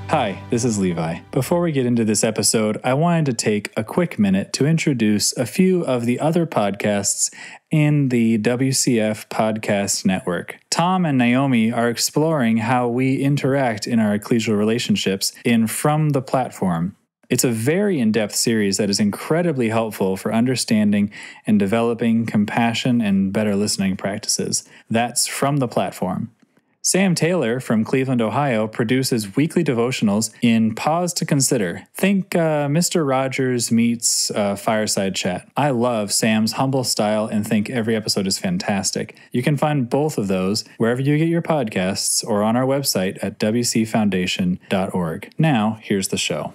Hi, this is Levi. Before we get into this episode, I wanted to take a quick minute to introduce a few of the other podcasts in the WCF Podcast Network. Tom and Naomi are exploring how we interact in our ecclesial relationships in From the Platform. It's a very in-depth series that is incredibly helpful for understanding and developing compassion and better listening practices. That's From the Platform. Sam Taylor from Cleveland, Ohio, produces weekly devotionals in Pause to Consider. Think Mr. Rogers meets Fireside Chat. I love Sam's humble style and think every episode is fantastic. You can find both of those wherever you get your podcasts or on our website at wcfoundation.org. Now, here's the show.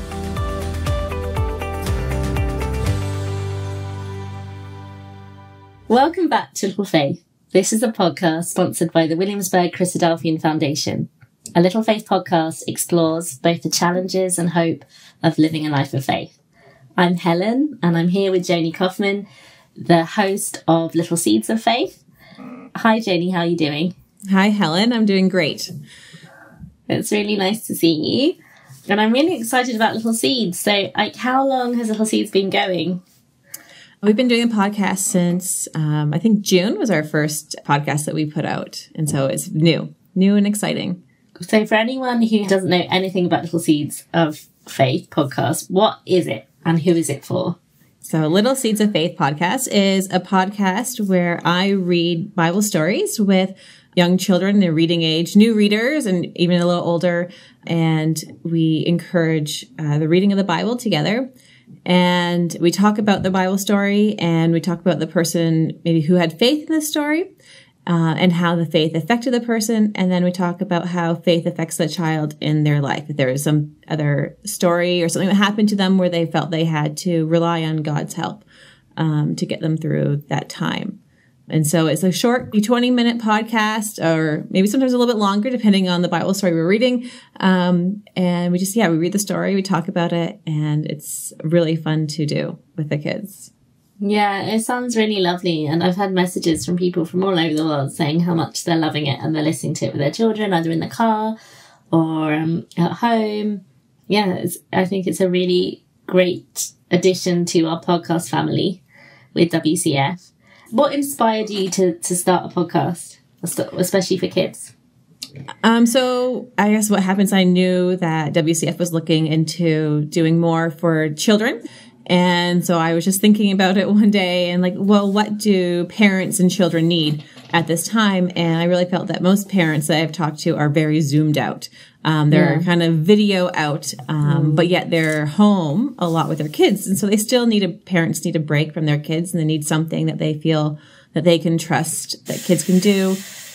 Welcome back to Little Faith. This is a podcast sponsored by the Williamsburg Christadelphian Foundation. A Little Faith podcast explores both the challenges and hope of living a life of faith. I'm Helen, and I'm here with Joanie Kaufman, the host of Little Seeds of Faith. Hi, Joanie, how are you doing? Hi, Helen. I'm doing great. It's really nice to see you. And I'm really excited about Little Seeds. So, how long has Little Seeds been going? We've been doing a podcast since, I think June was our first podcast that we put out. And so it's new and exciting. So for anyone who doesn't know anything about Little Seeds of Faith podcast, what is it and who is it for? So Little Seeds of Faith podcast is a podcast where I read Bible stories with young children, their reading age, new readers, and even a little older. And we encourage the reading of the Bible together. And we talk about the Bible story, and we talk about the person maybe who had faith in the story, and how the faith affected the person. And then we talk about how faith affects the child in their life. If there is some other story or something that happened to them where they felt they had to rely on God's help to get them through that time. And so it's a short 20-minute podcast, or maybe sometimes a little bit longer, depending on the Bible story we're reading. And we read the story, we talk about it, and it's really fun to do with the kids. Yeah, it sounds really lovely. And I've had messages from people from all over the world saying how much they're loving it, and they're listening to it with their children, either in the car or at home. Yeah, I think it's a really great addition to our podcast family with WCF. What inspired you to start a podcast, especially for kids? So I guess what happens, I knew that WCF was looking into doing more for children. And so I was just thinking about it one day and what do parents and children need at this time? And I really felt that most parents that I've talked to are very zoomed out. They're kind of video out, but yet they're home a lot with their kids. And so they still parents need a break from their kids, and they need something that they feel that they can trust that kids can do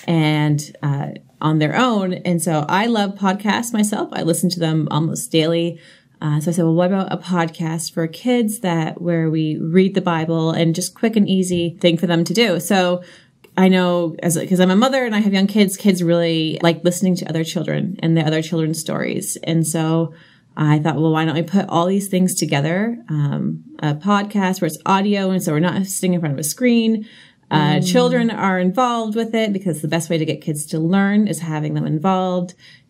and on their own. And so I love podcasts myself. I listen to them almost daily. So I said, well, what about a podcast for kids where we read the Bible and just quick and easy thing for them to do? So I know because I'm a mother and I have young kids really like listening to other children and the other children's stories. And so I thought, well, why don't we put all these things together? A podcast where it's audio, and so we're not sitting in front of a screen. Children are involved with it because the best way to get kids to learn is having them involved.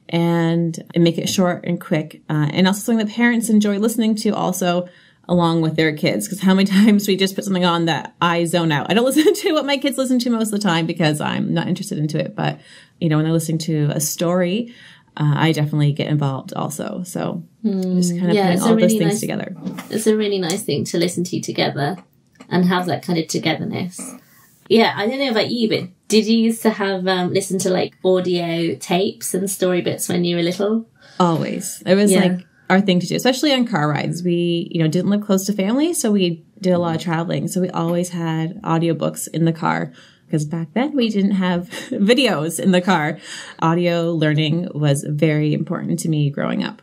And make it short and quick, and also something that parents enjoy listening to also along with their kids. Because how many times we just put something on that I zone out. I don't listen to what my kids listen to most of the time because I'm not interested into it. But, when they're listening to a story, I definitely get involved also. So just kind of putting all those things together. It's a really nice thing to listen to together and have that kind of togetherness. Yeah, I don't know about you, but did you used to have listen to audio tapes and story bits when you were little? Always. It was our thing to do, especially on car rides. We, didn't live close to family, so we did a lot of traveling. So we always had audiobooks in the car because back then we didn't have videos in the car. Audio learning was very important to me growing up.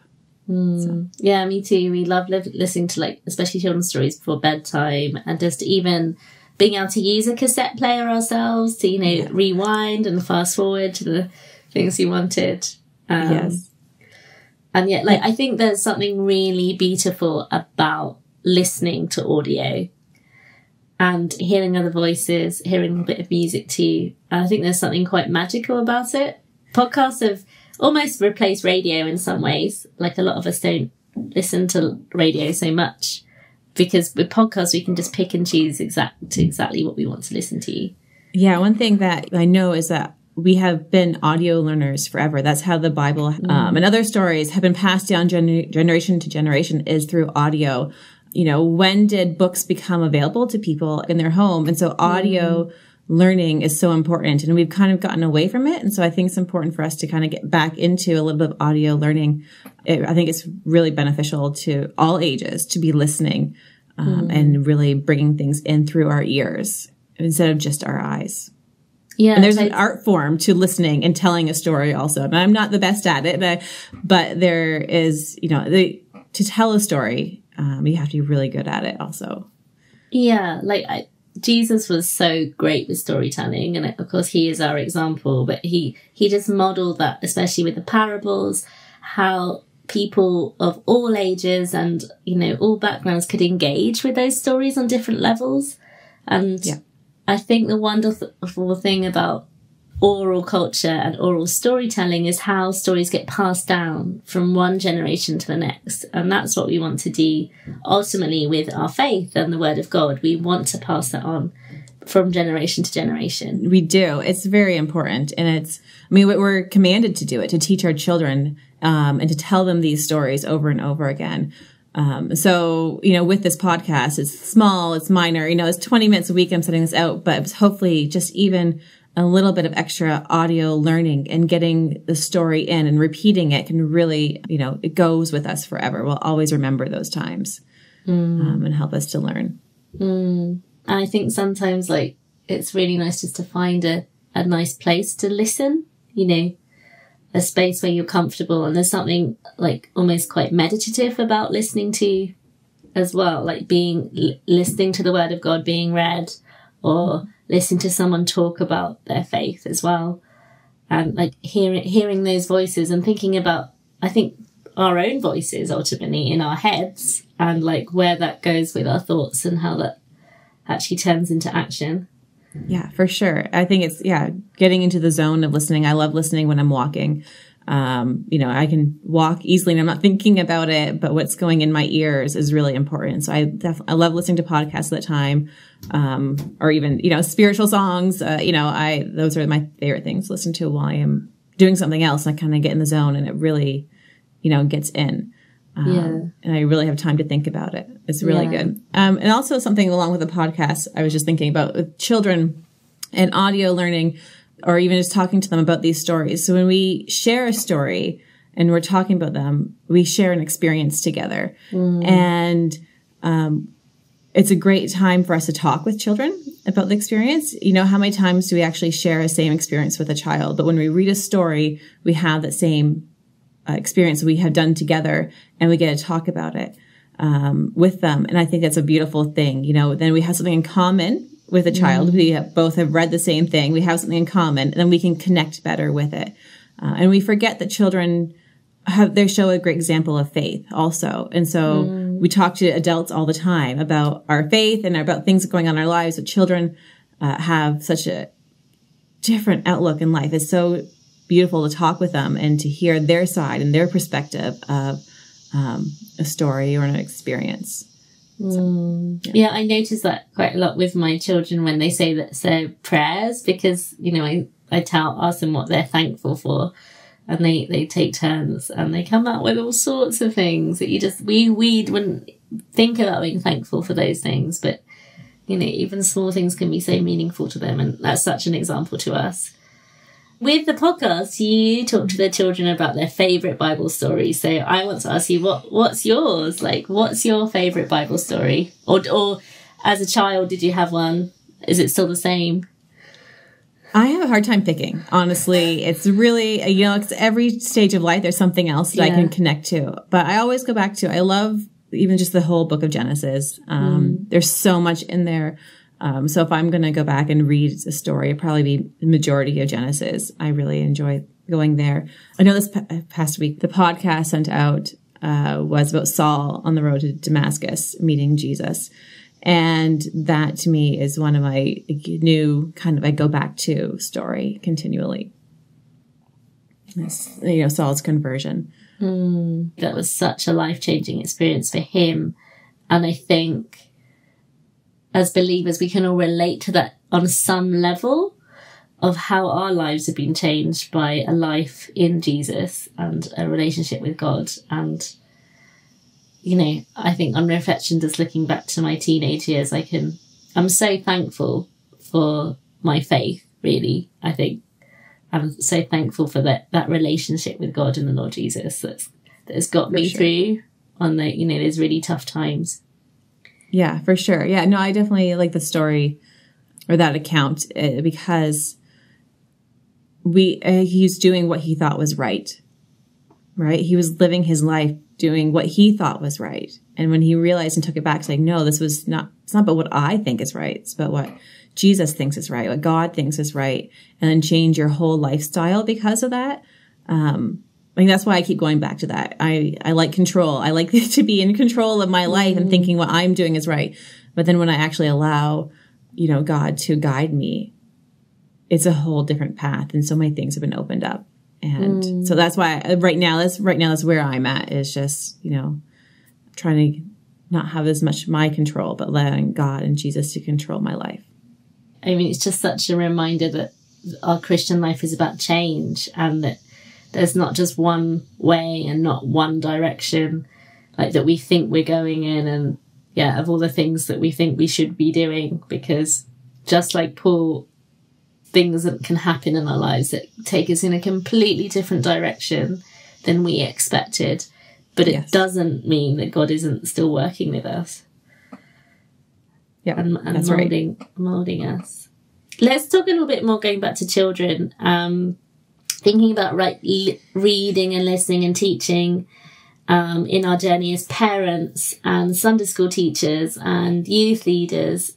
So. Yeah, me too. We love listening to especially children's stories before bedtime, and just even being able to use a cassette player ourselves to, rewind and fast forward to the things you wanted. Yes. And yet, I think there's something really beautiful about listening to audio and hearing other voices, hearing a bit of music too. And I think there's something quite magical about it. Podcasts have almost replace radio in some ways. Like, a lot of us don't listen to radio so much, because with podcasts we can just pick and choose exactly what we want to listen to. Yeah, one thing that I know is that we have been audio learners forever. That's how the Bible and other stories have been passed down generation to generation, is through audio. You know, when did books become available to people in their home? And so audio learning is so important, and we've kind of gotten away from it. And so I think it's important for us to kind of get back into a little bit of audio learning. I think it's really beneficial to all ages to be listening and really bringing things in through our ears instead of just our eyes. Yeah, and there's an art form to listening and telling a story also. And I'm not the best at it, but there is, you know, to tell a story, you have to be really good at it also. Yeah, like Jesus was so great with storytelling, and of course he is our example, but he just modeled that, especially with the parables, how people of all ages and, you know, all backgrounds could engage with those stories on different levels. And I think the wonderful thing about oral culture and oral storytelling is how stories get passed down from one generation to the next. And that's what we want to do ultimately with our faith and the Word of God. We want to pass that on from generation to generation. We do. It's very important. And we're commanded to do it, to teach our children and to tell them these stories over and over again. So, you know, with this podcast, it's small, it's minor, you know, it's 20 minutes a week I'm setting this out, but hopefully just even a little bit of extra audio learning and getting the story in and repeating it can really, you know, it goes with us forever. We'll always remember those times and help us to learn. And I think sometimes, like, it's really nice just to find a nice place to listen, you know, a space where you're comfortable. And there's something like almost quite meditative about listening to as well, like listening to the Word of God being read, or listening to someone talk about their faith as well. And like hearing those voices and thinking about, I think, our own voices ultimately in our heads, and like where that goes with our thoughts and how that actually turns into action. Yeah, for sure. I think it's, getting into the zone of listening. I love listening when I'm walking. You know, I can walk easily and I'm not thinking about it, but what's going in my ears is really important. So I love listening to podcasts at that time. Or even, you know, spiritual songs. Those are my favorite things to listen to while I am doing something else. I kind of get in the zone and it really, you know, gets in. And I really have time to think about it. It's really good. And also something along with the podcast, I was just thinking about with children and audio learning, or even just talking to them about these stories. So when we share a story and we're talking about them, we share an experience together. And it's a great time for us to talk with children about the experience. You know, how many times do we actually share a same experience with a child? But when we read a story, we have that same experience we have done together, and we get to talk about it with them. And I think that's a beautiful thing. You know, then we have something in common with a child. We both have read the same thing. We have something in common, and then we can connect better with it. And we forget that children they show a great example of faith also. And so we talk to adults all the time about our faith and about things going on in our lives, but children have such a different outlook in life. It's so beautiful to talk with them and to hear their side and their perspective of a story or an experience. Yeah, I notice that quite a lot with my children when they say prayers, because, you know, I ask them what they're thankful for, and they take turns and they come out with all sorts of things that we wouldn't think about being thankful for those things, but, you know, even small things can be so meaningful to them, and that's such an example to us. With the podcast, you talk to the children about their favourite Bible story. So I want to ask you, what's yours? Like, what's your favourite Bible story? Or as a child, did you have one? Is it still the same? I have a hard time picking, honestly. It's really, you know, it's every stage of life, there's something else that I can connect to. But I always go back to, I love even just the whole book of Genesis. There's so much in there. So if I'm going to go back and read a story, it'd probably be the majority of Genesis. I really enjoy going there. I know this past week, the podcast sent out was about Saul on the road to Damascus meeting Jesus. And that to me is one of my new kind of, I go back to story continually. Saul's conversion. That was such a life-changing experience for him. And I think as believers, we can all relate to that on some level of how our lives have been changed by a life in Jesus and a relationship with God. And, I think on reflection, just looking back to my teenage years, I'm so thankful for my faith, really. I think I'm so thankful for that relationship with God and the Lord Jesus that has got me through on those really tough times. Yeah, for sure. Yeah, no, I definitely like the story or that account because he's doing what he thought was right? He was living his life doing what he thought was right. And when he realized and took it back, saying, no, it's not about what I think is right. It's about what Jesus thinks is right, what God thinks is right, and then change your whole lifestyle because of that. That's why I keep going back to that. I like control. I like to be in control of my life and thinking what I'm doing is right. But then when I actually allow, God to guide me, it's a whole different path. And so many things have been opened up. And so that's why right now that's where I'm at, is just, trying to not have as much my control, but allowing God and Jesus to control my life. I mean, it's just such a reminder that our Christian life is about change, and that there's not just one way and not one direction, like that we think we're going in, and of all the things that we think we should be doing, because just like Paul, things that can happen in our lives that take us in a completely different direction than we expected. But it doesn't mean that God isn't still working with us. Yeah, and molding us. Let's talk a little bit more, going back to children, thinking about reading and listening and teaching in our journey as parents and Sunday school teachers and youth leaders.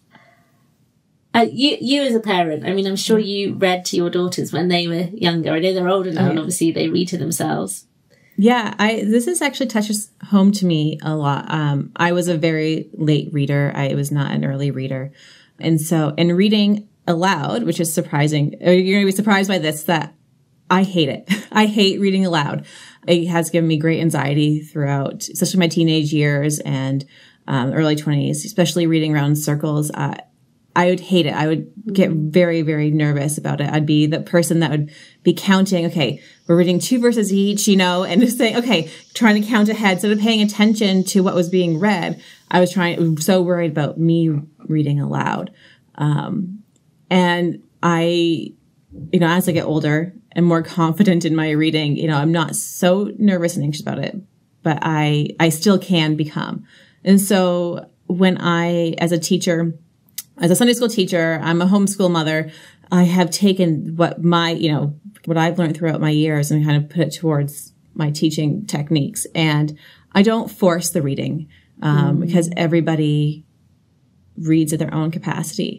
You as a parent, I mean, I'm sure you read to your daughters when they were younger. I know they're older now, and obviously they read to themselves. Yeah, this is actually touches home to me a lot. I was a very late reader. I was not an early reader. And so in reading aloud, which is surprising, you're going to be surprised by this, that I hate it. I hate reading aloud. It has given me great anxiety throughout, especially my teenage years and early 20s, especially reading around circles. I would hate it. I would get very, very nervous about it. I'd be the person that would be counting, okay, we're reading 2 verses each, and just saying, okay, trying to count ahead. Instead of paying attention to what was being read, I was so worried about me reading aloud. And I, as I get older and more confident in my reading, I'm not so nervous and anxious about it, but I still can become. And so when as a teacher, as a Sunday school teacher, I'm a homeschool mother. I have taken what I've learned throughout my years and kind of put it towards my teaching techniques. And I don't force the reading, because everybody reads at their own capacity.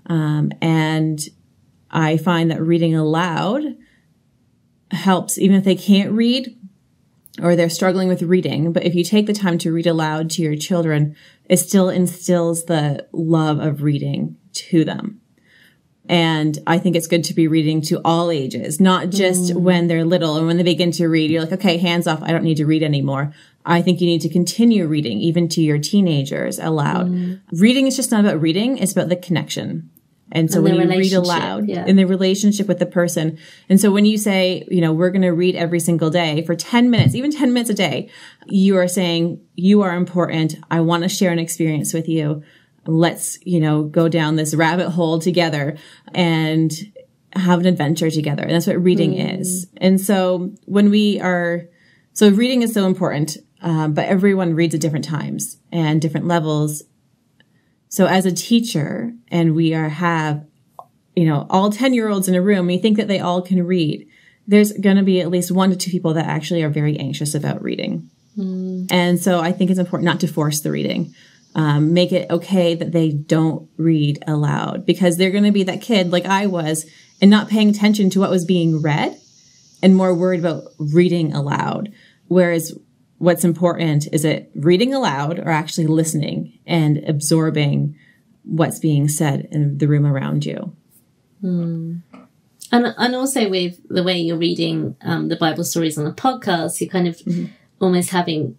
And I find that reading aloud helps, even if they can't read or they're struggling with reading. But if you take the time to read aloud to your children, it still instills the love of reading to them. And I think it's good to be reading to all ages, not just when they're little and when they begin to read, you're like, okay, hands off. I don't need to read anymore. I think you need to continue reading even to your teenagers aloud. Reading is just not about reading. It's about the connection. And so when you read aloud in the relationship with the person. And so when you say, we're going to read every single day for 10 minutes, even 10 minutes a day, you are saying, you are important. I want to share an experience with you. Let's, go down this rabbit hole together and have an adventure together. And that's what reading is. And so reading is so important, but everyone reads at different times and different levels. So as a teacher, and we have, all 10-year-olds in a room, we think that they all can read. There's going to be at least 1 to 2 people that actually are very anxious about reading. And so I think it's important not to force the reading. Make it okay that they don't read aloud, because they're going to be that kid like I was and not paying attention to what was being read and more worried about reading aloud. Whereas what's important is it reading aloud or actually listening and absorbing what's being said in the room around you. And also with the way you're reading the Bible stories on the podcast, you're kind of almost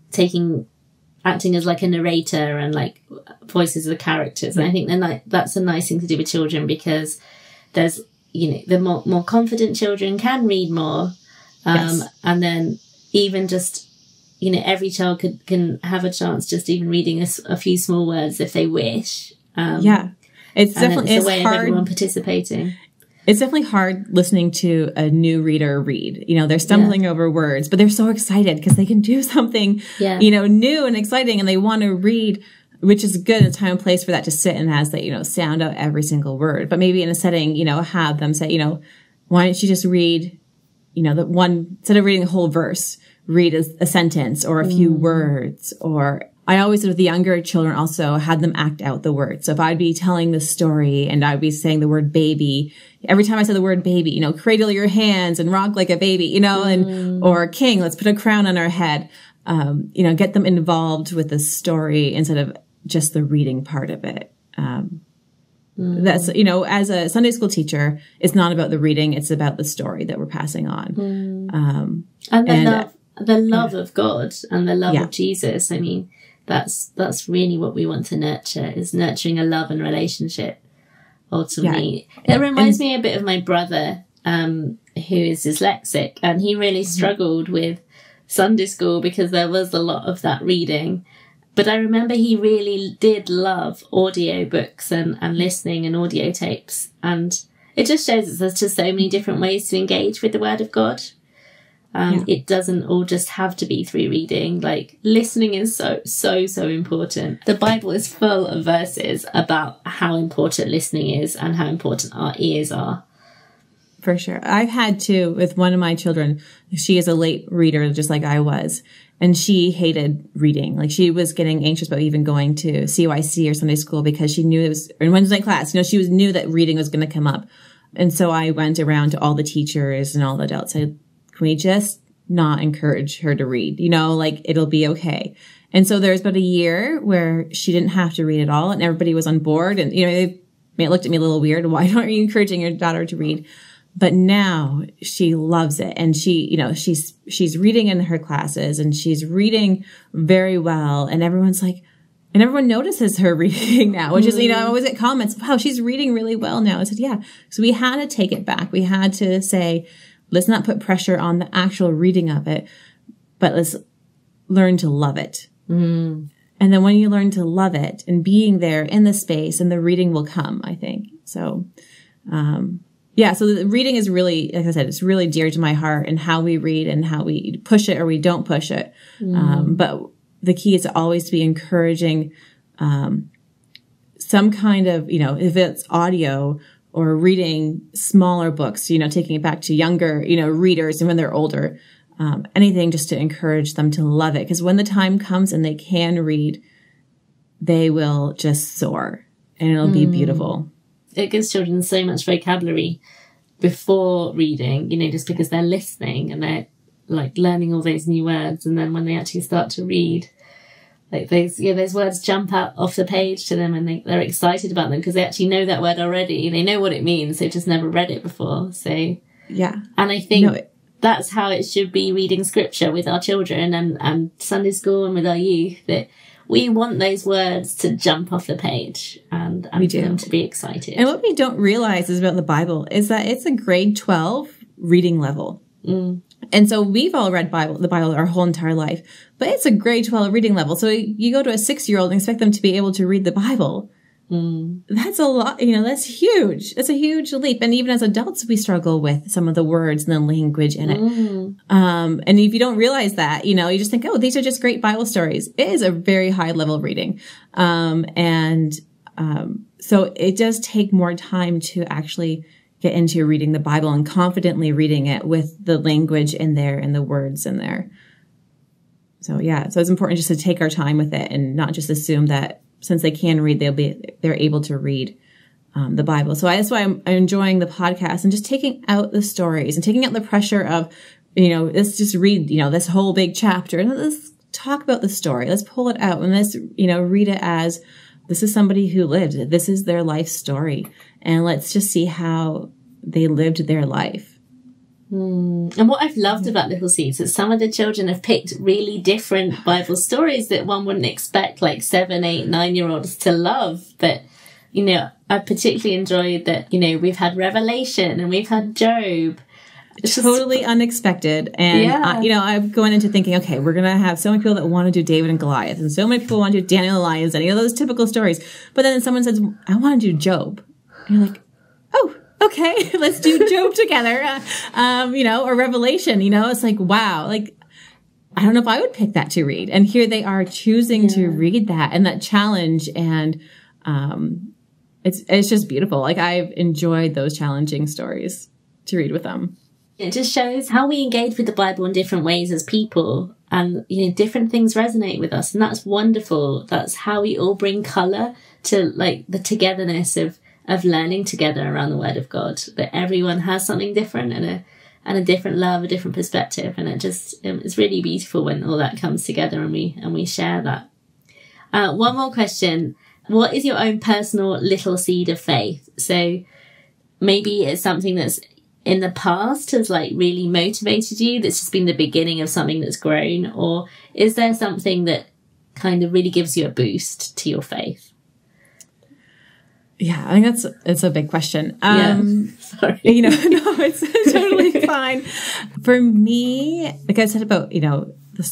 acting as like a narrator and like voices of the characters. And I think then that's a nice thing to do with children, because there's, the more confident children can read more. And then even just, every child can have a chance just even reading a few small words if they wish. It's definitely it's a way hard. Of everyone participating. It's definitely hard listening to a new reader read. They're stumbling over words, but they're so excited because they can do something, new and exciting, and they want to read, which is good. A time and place for that to sit and has that, sound out every single word. But maybe in a setting, have them say, why don't you just read, the one, instead of reading a whole verse, read a sentence or a few words. Or I always, with the younger children, also had them act out the words. So if I'd be telling the story and I'd be saying the word baby, every time I said the word baby, cradle your hands and rock like a baby, or king, let's put a crown on our head. Get them involved with the story instead of just the reading part of it. That's, as a Sunday school teacher, it's not about the reading, it's about the story that we're passing on. And the love of God and the love of Jesus. I mean, that's really what we want to nurture, is nurturing a love and relationship, ultimately. It reminds me a bit of my brother, who is dyslexic, and he really struggled with Sunday school because there was a lot of that reading. But I remember he really did love audio books and listening and audio tapes. And it just shows that there's just so many different ways to engage with the Word of God. It doesn't all just have to be through reading. Like, listening is so important. The Bible is full of verses about how important listening is and how important our ears are. For sure. I've had to, with one of my children, she is a late reader, just like I was. And she hated reading. Like, she was getting anxious about even going to CYC or Sunday school because she knew it was, in Wednesday class, she knew that reading was going to come up. And so I went around to all the teachers and all the adults. Can we just not encourage her to read? It'll be okay. And so there's about a year where she didn't have to read at all, and everybody was on board. And, they looked at me a little weird. Why aren't you encouraging your daughter to read? But now she loves it. And she, she's reading in her classes and she's reading very well. And everyone's like, and everyone notices her reading now, which is, I always get comments, wow, she's reading really well now. I said, yeah. So we had to take it back. We had to say, let's not put pressure on the actual reading of it, but let's learn to love it. And then when you learn to love it and being there in the space, and the reading will come, I think. So, so the reading is really, like I said, it's really dear to my heart, and how we read and how we push it or we don't push it. But the key is to always be encouraging, some kind of, if it's audio or reading smaller books, taking it back to younger, readers, and when they're older, anything just to encourage them to love it. Because when the time comes and they can read, they will just soar, and it'll be beautiful. It gives children so much vocabulary before reading, just because they're listening and they're like learning all those new words. And then when they actually start to read, like those words jump out off the page to them, and they're excited about them because they actually know that word already. They know what it means. They've just never read it before. So, yeah. And I think that's how it should be reading scripture with our children and Sunday school and with our youth, that we want those words to jump off the page and for them to be excited. And what we don't realize is about the Bible is that it's a grade 12 reading level. And so we've all read the Bible our whole entire life, but it's a grade 12 reading level. So you go to a 6-year-old and expect them to be able to read the Bible. That's a lot, that's huge. It's a huge leap. And even as adults, we struggle with some of the words and the language in it. And if you don't realize that, you just think, oh, these are just great Bible stories. It is a very high level reading. So it does take more time to actually get into reading the Bible and confidently reading it with the language in there and the words in there. So it's important just to take our time with it and not just assume that since they can read, they're able to read the Bible. So that's why I'm enjoying the podcast and just taking out the stories and taking out the pressure of, let's just read, this whole big chapter, and let's talk about the story. Let's pull it out and let's, read it as this is somebody who lived. This is their life story. And let's just see how they lived their life. And what I've loved about Little Seeds is some of the children have picked really different Bible stories that one wouldn't expect, like 7, 8, 9-year-olds to love. But, you know, I particularly enjoyed that, you know, we've had Revelation and we've had Job. It's totally unexpected. And, I'm going into thinking, okay, we're going to have so many people that want to do David and Goliath, and so many people want to do Daniel and the lions, and, you know, those typical stories. But then someone says, I want to do Job. And you're like, oh, okay, let's do Job together. Or Revelation, you know, it's like, wow, like, I don't know if I would pick that to read. And here they are choosing to read that and that challenge. And, it's just beautiful. Like, I've enjoyed those challenging stories to read with them. It just shows how we engage with the Bible in different ways as people, and, you know, different things resonate with us. And that's wonderful. That's how we all bring colour to, like, the togetherness of learning together around the Word of God, that everyone has something different and a different love, a different perspective. And it's really beautiful when all that comes together and we share that. One more question. What is your own personal little seed of faith? So maybe it's something that's in the past has, like, really motivated you, that's just been the beginning of something that's grown, or is there something that kind of really gives you a boost to your faith? Yeah, I think it's a big question. Sorry. You know, no, it's totally fine. For me, like I said about, you know,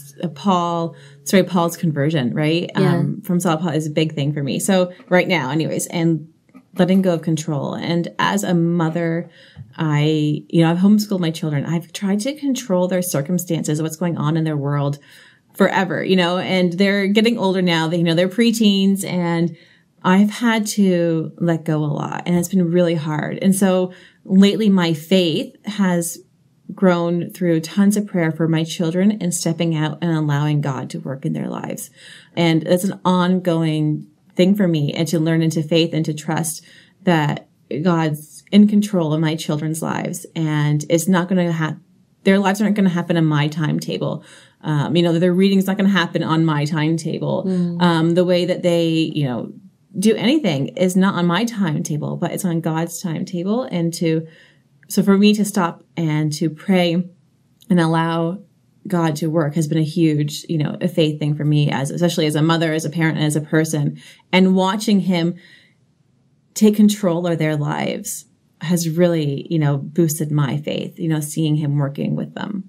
Paul's conversion, right? From Saul to Paul is a big thing for me. So right now, anyways, and letting go of control. And as a mother, I've homeschooled my children. I've tried to control their circumstances, what's going on in their world forever, you know, and they're getting older now. They, you know, they're preteens, and I've had to let go a lot, and it's been really hard. And so lately my faith has grown through tons of prayer for my children and stepping out and allowing God to work in their lives. And it's an ongoing thing for me, and to learn into faith and to trust that God's in control of my children's lives, and it's not going to their lives aren't going to happen in my timetable. Their reading's not going to happen on my timetable. The way that they, you know, do anything is not on my timetable, but it's on God's timetable. And so for me to stop and to pray and allow God to work has been a huge, you know, a faith thing for me, especially as a mother, as a parent, and as a person. And watching him take control of their lives has really, you know, boosted my faith, you know, seeing him working with them.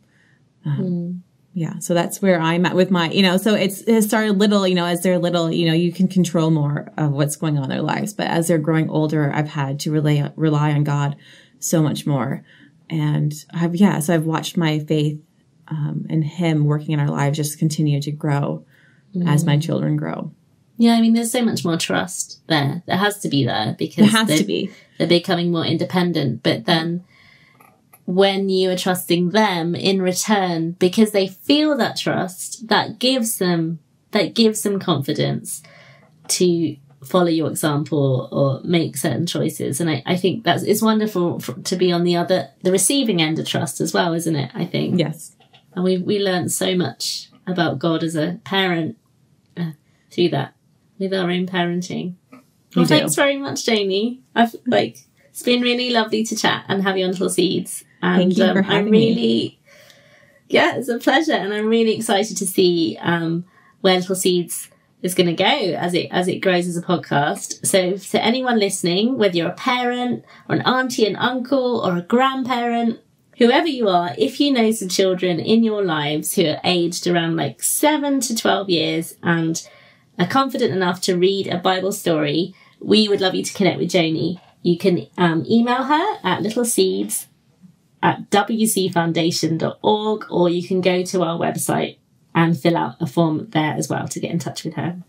Yeah. So that's where I'm at with my, you know, so it has started little, you know, as they're little, you know, you can control more of what's going on in their lives. But as they're growing older, I've had to rely on God so much more. And so I've watched my faith and him working in our lives just continue to grow as my children grow. Yeah, I mean, there's so much more trust there. There has to be there because they're becoming more independent. But then when you are trusting them in return, because they feel that trust, that gives them confidence to follow your example or make certain choices. And I think it's wonderful to be on the receiving end of trust as well, isn't it? I think. Yes. And we learned so much about God as a parent through that, with our own parenting. Well, thanks very much, Joanie. It's been really lovely to chat and have you on Little Seeds. And thank you for having me. Yeah, it's a pleasure. And I'm really excited to see where Little Seeds is going to go as it grows as a podcast. So to anyone listening, whether you're a parent or an auntie, an uncle, or a grandparent, whoever you are, if you know some children in your lives who are aged around 7 to 12 years and are confident enough to read a Bible story, we would love you to connect with Joanie. You can email her at littleseeds@wcfoundation.org, or you can go to our website and fill out a form there as well to get in touch with her.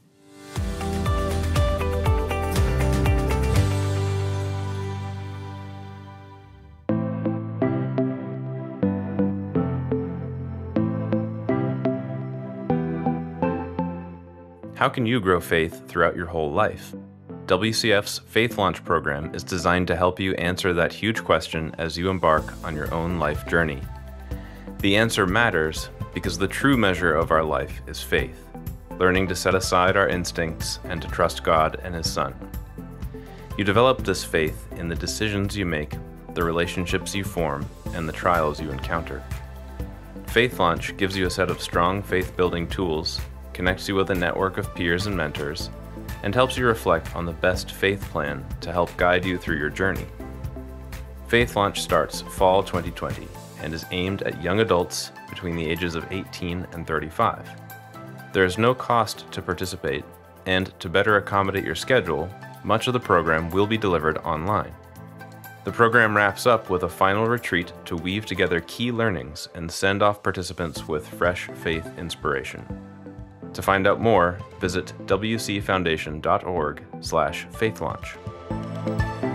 How can you grow faith throughout your whole life? WCF's Faith Launch program is designed to help you answer that huge question as you embark on your own life journey. The answer matters because the true measure of our life is faith, learning to set aside our instincts and to trust God and His Son. You develop this faith in the decisions you make the relationships you form, and the trials you encounter. Faith Launch gives you a set of strong faith-building tools, connects you with a network of peers and mentors, and helps you reflect on the best faith plan to help guide you through your journey. Faith Launch starts fall 2020 and is aimed at young adults between the ages of 18 and 35. There is no cost to participate, and to better accommodate your schedule, much of the program will be delivered online. The program wraps up with a final retreat to weave together key learnings and send off participants with fresh faith inspiration. To find out more, visit wcfoundation.org/faithlaunch.